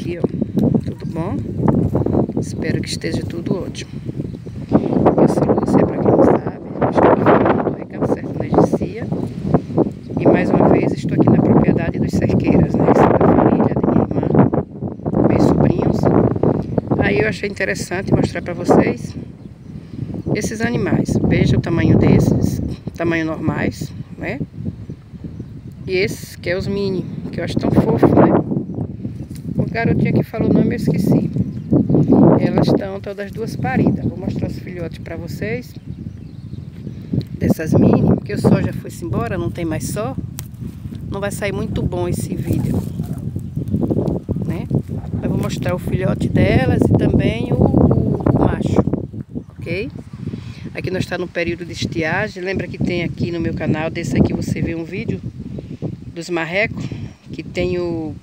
aqui, ó. Tudo bom? Espero que esteja tudo ótimo. Eu sou Lúcia, para quem não sabe, estou falando do Recanto Sertanejo de Cia. E mais uma vez estou aqui na propriedade dos Cerqueiras, né? Que são da família da minha irmã, meus sobrinhos. Aí eu achei interessante mostrar para vocês esses animais. Veja o tamanho desses, tamanho normais, né? E esses que é os mini, que eu acho tão fofo, né? O garotinho que falou o nome eu esqueci. Elas estão todas duas paridas. Vou mostrar os filhotes para vocês. Dessas mini, porque o sol já foi-se embora, não tem mais sol. Não vai sair muito bom esse vídeo, né? Eu vou mostrar o filhote delas e também o macho, ok? Aqui nós estamos no período de estiagem. Lembra que tem aqui no meu canal, desse aqui você vê um vídeo dos marrecos, que tem o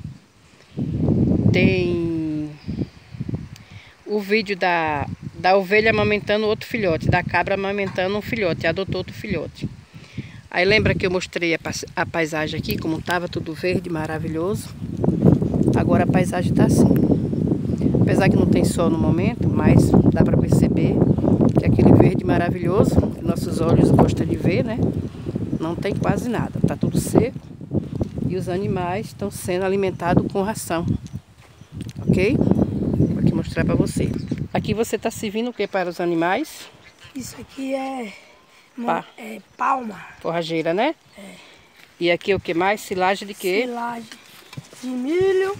vídeo da ovelha amamentando outro filhote, da cabra amamentando um filhote, adotou outro filhote. Aí lembra que eu mostrei a paisagem aqui, como estava tudo verde, maravilhoso. Agora a paisagem está assim. Apesar que não tem sol no momento, mas dá para perceber que aquele verde maravilhoso, que nossos olhos gostam de ver, né? Não tem quase nada, tá tudo seco. E os animais estão sendo alimentados com ração, ok? Vou aqui mostrar para você. Aqui você está servindo o que para os animais? Isso aqui é palma. Forrageira, né? É. E aqui o que mais? Silagem de quê? Silagem de milho,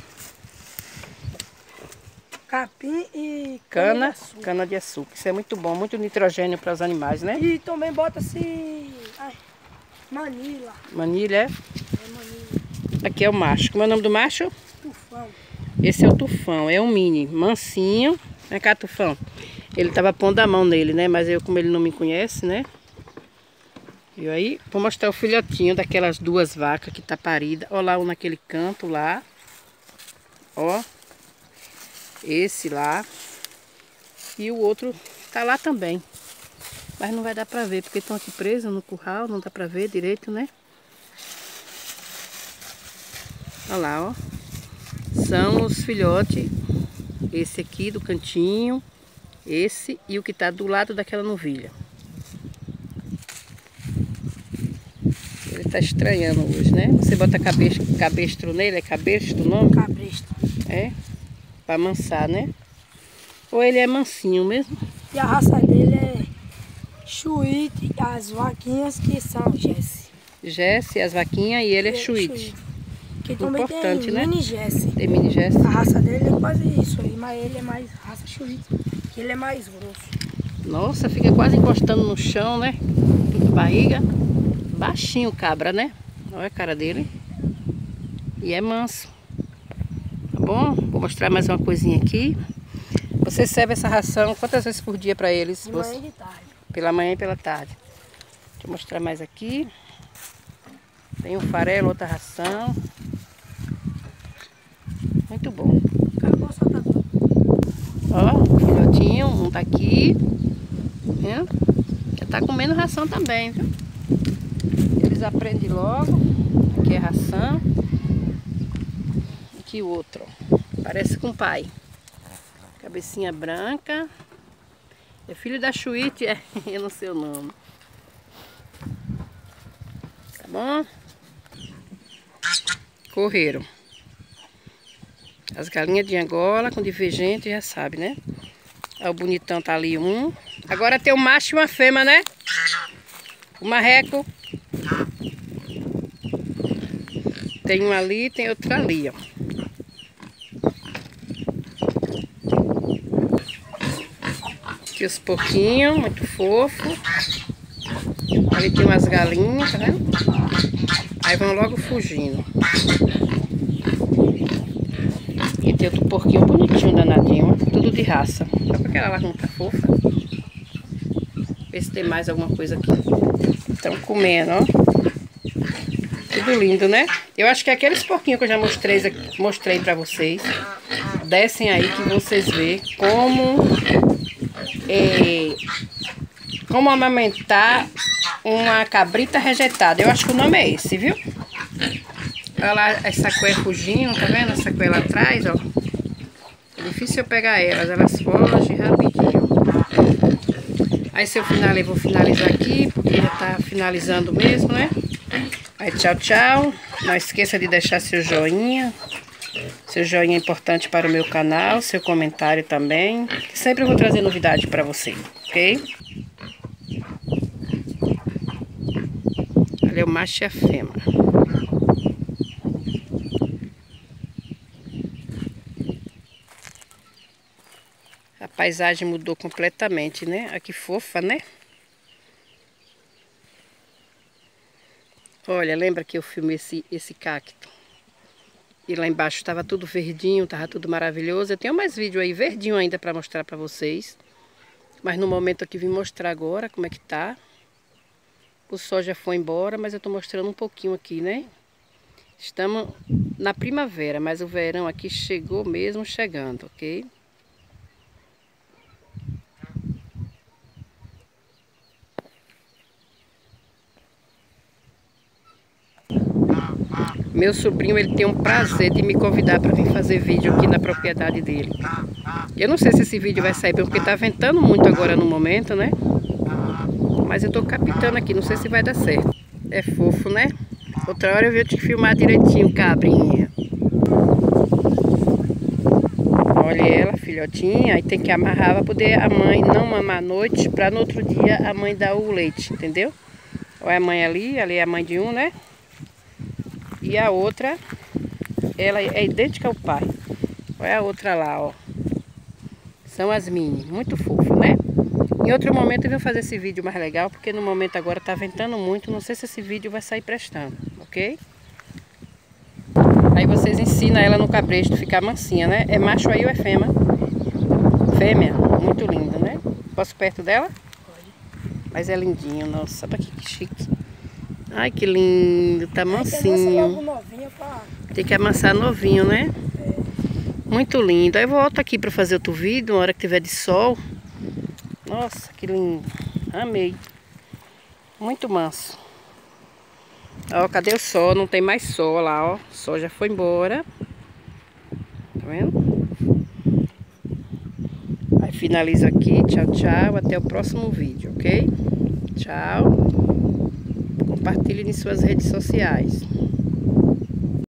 capim e cana de açúcar. Isso é muito bom, muito nitrogênio para os animais, né? E também bota-se manilha. Manilha, é? É manilha. Aqui é o macho. Como é o nome do macho? Tufão. Esse é o tufão, é um mini, mansinho. Vem cá, tufão. Ele tava pondo a mão nele, né? Mas eu, como ele não me conhece, né? E aí, vou mostrar o filhotinho daquelas duas vacas que tá parida. Ó lá, um naquele canto lá. Ó. Esse lá. E o outro tá lá também. Mas não vai dar pra ver, porque estão aqui presos no curral. Não dá pra ver direito, né? Olha lá, ó. São os filhotes. Esse aqui do cantinho. Esse e o que tá do lado daquela novilha. Ele tá estranhando hoje, né? Você bota cabestro nele, é cabestro o nome? Cabresto. É? Pra amansar, né? Ou ele é mansinho mesmo? E a raça dele é chuíte e as vaquinhas que são Jesse. Jesse, as vaquinhas, e ele é chuíte. Que também importante, tem, né? mini Jesse. Tem mini Jesse. A raça dele é quase isso aí, mas ele é mais raça chuíte, que ele é mais grosso. Nossa, fica quase encostando no chão, né? Tudo barriga. Baixinho o cabra, né? Olha a cara dele. E é manso. Tá bom? Vou mostrar mais uma coisinha aqui. Você serve essa ração quantas vezes por dia para eles? De manhã e de tarde. Pela manhã e pela tarde. Deixa eu mostrar mais aqui. Tem um farelo, outra ração. Muito bom. Ó, o filhotinho, um tá aqui. Viu? Já tá comendo ração também, viu? Eles aprendem logo. Aqui é ração. Aqui o outro, ó. Parece com o pai. Cabecinha branca. É filho da chuíte, é. Eu não sei o nome. Tá bom? Correram. As galinhas de Angola com divergente, já sabe, né? Ó, o bonitão tá ali um. Agora tem um macho e uma fêmea, né? O marreco. Tem um ali, tem outro ali, ó. Aqui os porquinhos, muito fofo. Ali tem umas galinhas, tá vendo? Aí vão logo fugindo. E tem outro porquinho bonitinho, danadinho. Tudo de raça. Só porque ela não tá fofa. Ver se tem mais alguma coisa aqui. Estão comendo, ó. Tudo lindo, né? Eu acho que aqueles porquinhos que eu já mostrei pra vocês. Descem aí que vocês vê como amamentar uma cabrita rejeitada. Eu acho que o nome é esse, viu? Olha lá, essa coelha fugindo, tá vendo? Essa coelha lá atrás, ó. É difícil eu pegar elas fogem rapidinho. Aí se eu vou finalizar aqui, porque já tá finalizando mesmo, né? Aí tchau, tchau. Não esqueça de deixar seu joinha. Seu joinha é importante para o meu canal, seu comentário também. Sempre eu vou trazer novidade para você, ok? Ali é o macho e a fêmea. A paisagem mudou completamente, né? Olha que fofa, né? Olha, lembra que eu filmei esse cacto? E lá embaixo estava tudo verdinho, estava tudo maravilhoso. Eu tenho mais vídeo aí verdinho ainda para mostrar para vocês. Mas no momento aqui vim mostrar agora como é que tá. O sol já foi embora, mas eu tô mostrando um pouquinho aqui, né? Estamos na primavera, mas o verão aqui chegou mesmo chegando, ok? Meu sobrinho, ele tem um prazer de me convidar para vir fazer vídeo aqui na propriedade dele. Eu não sei se esse vídeo vai sair, porque tá ventando muito agora no momento, né? Mas eu tô captando aqui, não sei se vai dar certo. É fofo, né? Outra hora eu vou te filmar direitinho, cabrinha. Olha ela, filhotinha, aí tem que amarrar para poder a mãe não mamar à noite, para no outro dia a mãe dar o leite, entendeu? Olha a mãe ali é a mãe de um, né? E a outra, ela é idêntica ao pai. Olha a outra lá, ó. São as mini, muito fofo, né? Em outro momento eu vou fazer esse vídeo mais legal, porque no momento agora tá ventando muito, não sei se esse vídeo vai sair prestando, ok? Aí vocês ensinam ela no cabresto ficar mansinha, né? É macho aí ou é fêmea? Fêmea, muito linda, né? Posso perto dela? Pode. Mas é lindinho, nossa, olha aqui que chique. Ai, que lindo, tá mansinho. Tem que amansar novinho, né? É. Muito lindo. Aí eu volto aqui pra fazer outro vídeo, uma hora que tiver de sol. Nossa, que lindo. Amei. Muito manso. Ó, cadê o sol? Não tem mais sol lá, ó. O sol já foi embora. Tá vendo? Aí finalizo aqui. Tchau, tchau. Até o próximo vídeo, ok? Tchau. Compartilhe em suas redes sociais.